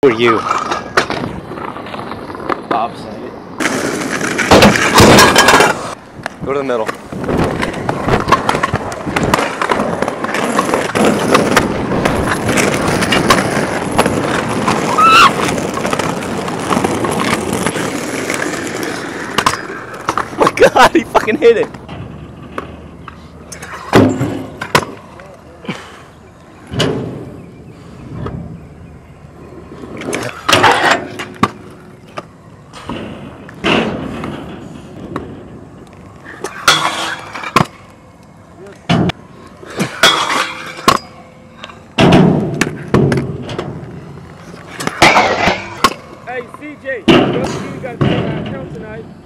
For you. Opposite. Go to the middle. Oh my God, he fucking hit it. Hey, CJ, you got to go out of town tonight.